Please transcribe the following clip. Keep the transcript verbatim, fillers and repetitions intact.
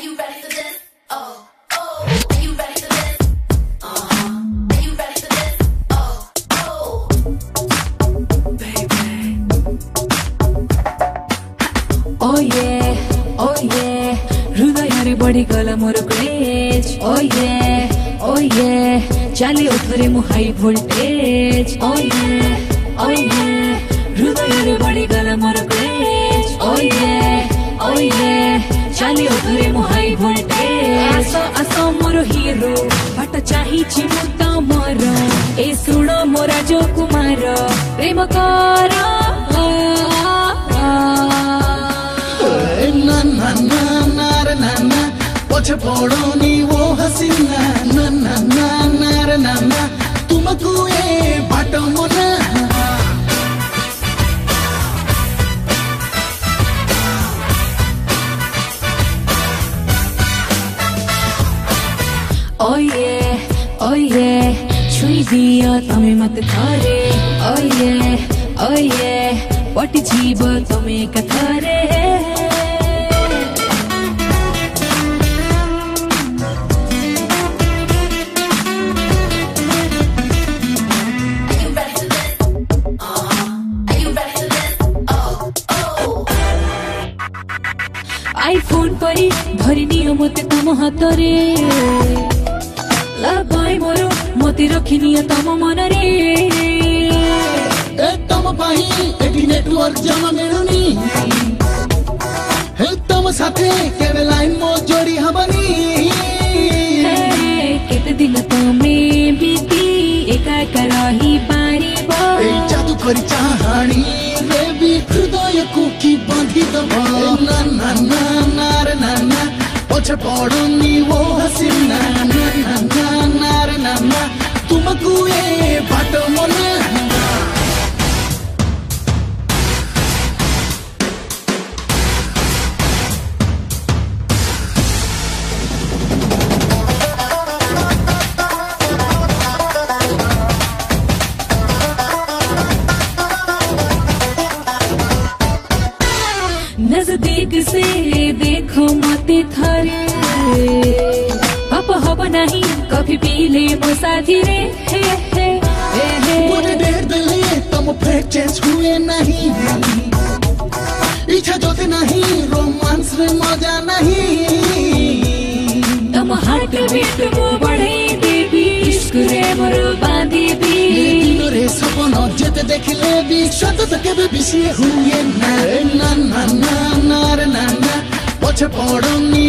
Are you ready for this? Oh, oh. Are you ready for this? Uh-huh. Are you ready for this? Oh, oh. Baby. Oh yeah, oh yeah. हृदयरे बढी गला मोर craze. Oh yeah, oh yeah. चाले उठरे मु high voltage. Oh yeah, oh yeah. हृदयरे बढी गला मोर craze. Oh yeah, oh yeah. चाले उठरे मु हाई वोल्टेज. आसो आसो मोर हीरो बाट चाहि छि मु तमर. ए सुण मोरा जो कुमार प्रेम कर. ना ना ना ना रे ना ना पछे पड़ोनी वो हसीना. ना ना ना ना रे ना ना तुमको ए बाटो Mona. Oh yeah, oh yeah. छुई दिया तमे मत थारे. Oh yeah, oh yeah. पट जीव तमे कथारे. आईफोन परी धरी नियो मते तम हातरे. लगाई मोरो मते रखी नियो तम मनरे. ए तम पाही एटी नेटवर्क जमा मिलुनी. हे तम साथे केवे लाइन मो जोड़ी हबनी. केते दिन तमे बीती एका एका रही पारिबो. ए जादू करी चाहानी रे भी हृदय को की बांधी दब. ना ना ना ना रे ना ना पछे पड़ोनी वो हसीना. ना ना ना ना रे ना ना तुमको ए बाटो मोना. नजदीक से देखो मते थारे. अब हब नहीं कभी पी ले मो साथी रे. हे हे हे हे. मुझे देर दिले तम फेक चेंज हुए नहीं. इच्छा जोते नहीं रोमांस में मजा नहीं. तम हार्ट बीट मो बढ़े देवी. इश्क रे मोर बांधी भी. रे सपन जेते देखले भी सतत केबे बिसी हुए ना. ना ना ना ना रे ना ना पछे पड़ोनी